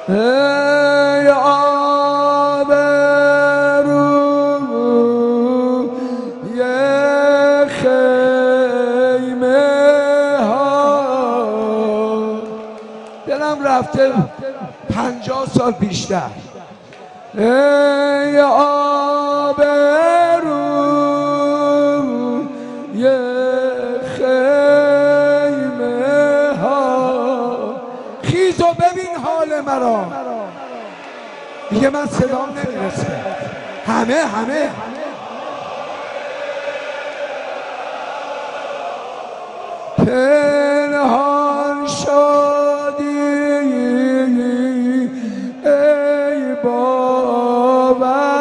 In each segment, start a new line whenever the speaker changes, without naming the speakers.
ای آبروی خیمه ها، دلم رفته 50 سال بیشتر. ای آبروی خیمه ها، خیز و ببین حال مرا. دیگه من صدام نمیرسه. همه پنهان شدی ای با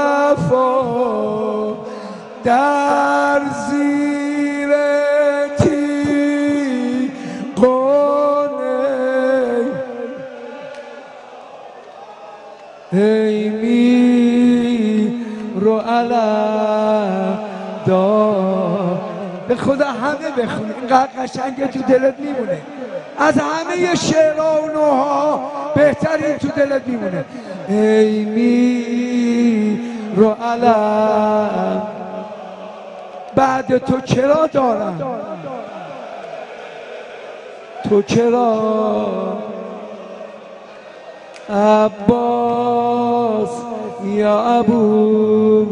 وفا، در زیر تیغ ای میرو علم دار. به خدا همه بخونی، اینقدر قشنگه تو دلت میمونه. از همه شعرها و نوها بهترین تو دلت میمونه. ای میرو علم بعد تو چرا دارم، تو چرا عباس یا ابو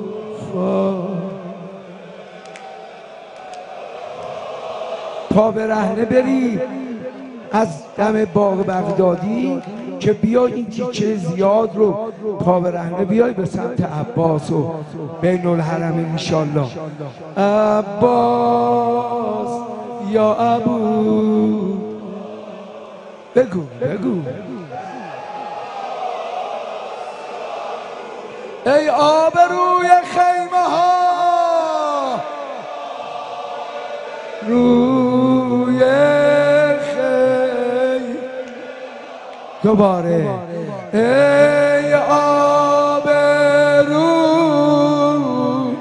پا برهنه بری از دم باغ بغدادی که بیای این تیکه زیاد رو پا برهنه بیای به سمت عباس و بین الحرمین انشالله. عباس یا ابو بگو ای آبروی خیمه ها، روی خیمه دوباره. ای آبرو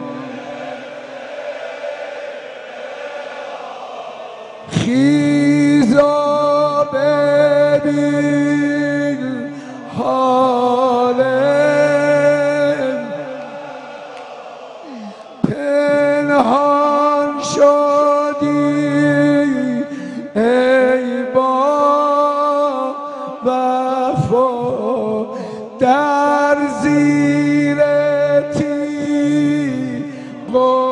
خیزا ببین حالم، پنهان شدی ای با وفا، در زیر تیغ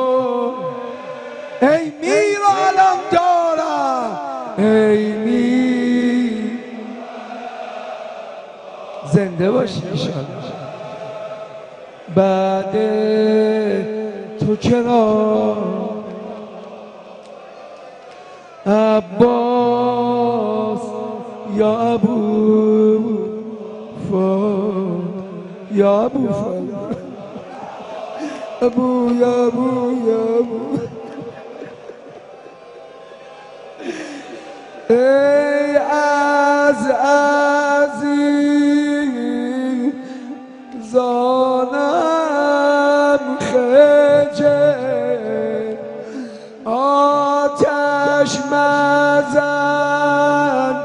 ای میر علم دارم. ای میر زنده باشی انشالله. بعد تو چرا عباس یا ابو یا ابو ابو یا ابو ای از عزیزانم خجل، آتش مزن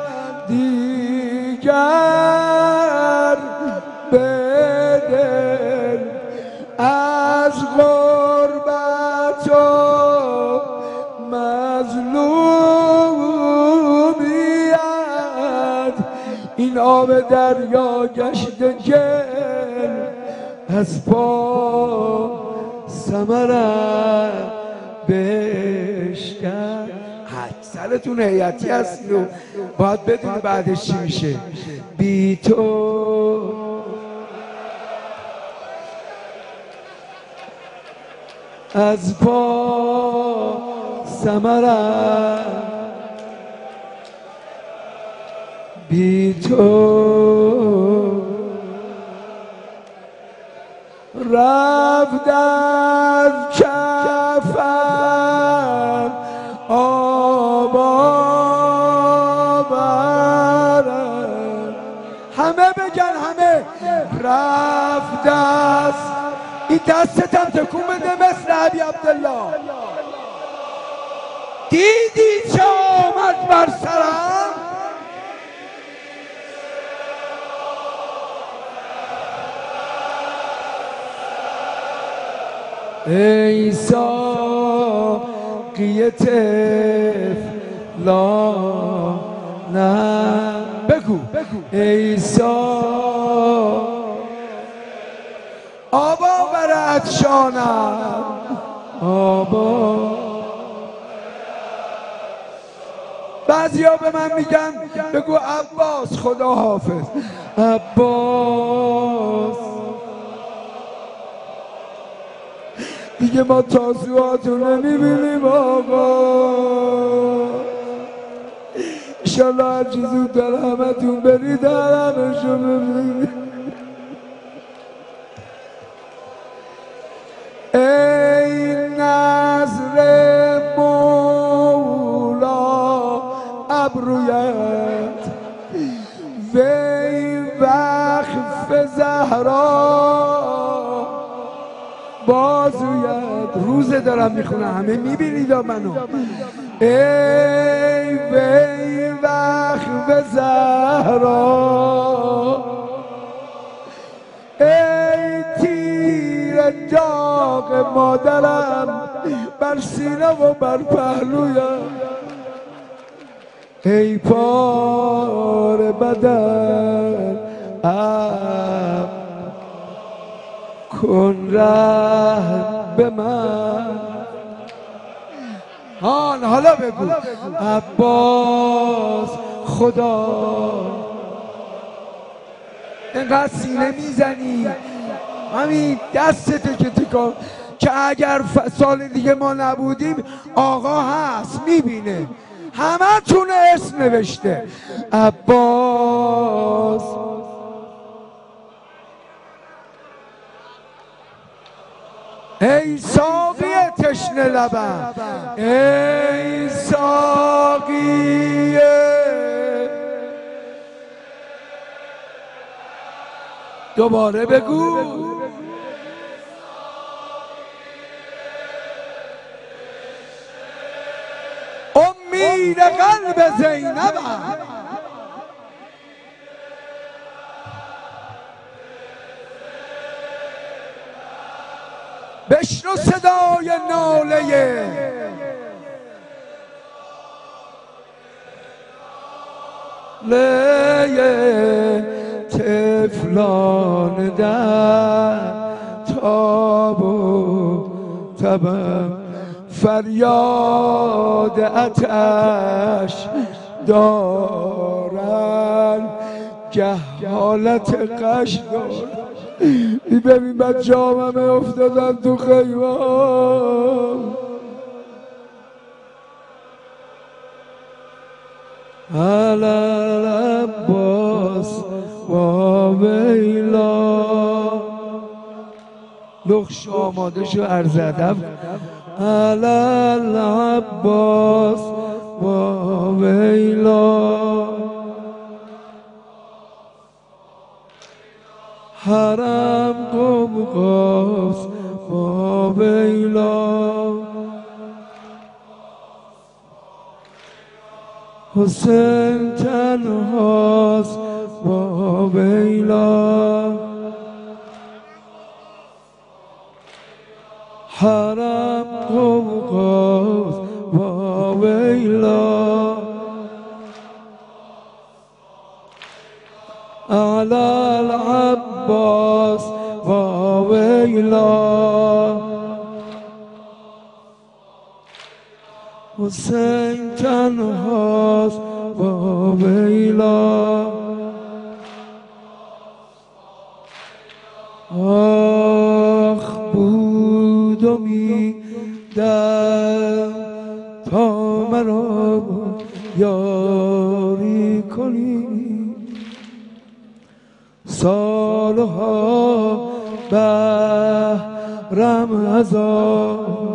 دیگر به دل، از غربت و مظلومیت این آب دریا گشته گل، از پا ثمرت بشکن. اکثرتون هیئتی هستید و باید بدونی بعدش چی میشه. بی تو از پا ثمرت، بی تو رفت از کفن آب آورد. همه بگن همه رفت از این دستتم تکون بده مثل عبی عبدالله. دیدی چه آمد بر سرم؟ ای ساقی طفلانم بگو ای آبا برد شانم آبا. بعضی ها به من میگن بگو عباس خدا حافظ. عباس دیگه ما تازوهاتو نمیبینیم آقا. انشالله هرچی زودتر همتون برید همشو ببینید. ای نظر مولا ابرویت وی وقف زهرا بازویت. روزه دارم میخونم همه میبینید منو. ای وی وقف زهرا ای تیر داغ مادرم بر سینه و بر پهلویم. ای پار بدن کن رحم به من. حالا بگو عباس خدا. اینقدر سینه میزنی همین دستتو که تکان که اگر سال دیگه ما نبودیم آقا هست میبینه همه تون اسم نوشته عباس. ای ساقی تشنه لبم ای ساقی دوباره بگو امید قلب زینبم. بشنو صدای ناله طفلان در تاب و تبم فریاد آتش دارن گه حالت قش دارن. ببین بچه ها همه افتادن تو خیمه. علال عباس و ویلا لخش آماده شو عرض ادب. علال عباس و ویلا حرم قبقاس با ویلا حسین تنهاست با ویلا حرم قبقاس با ویلا على العباس وويلا حسین تنهاست وويلا. آخ بودمی در تا مرا یاری کنی سالها بهرم ازا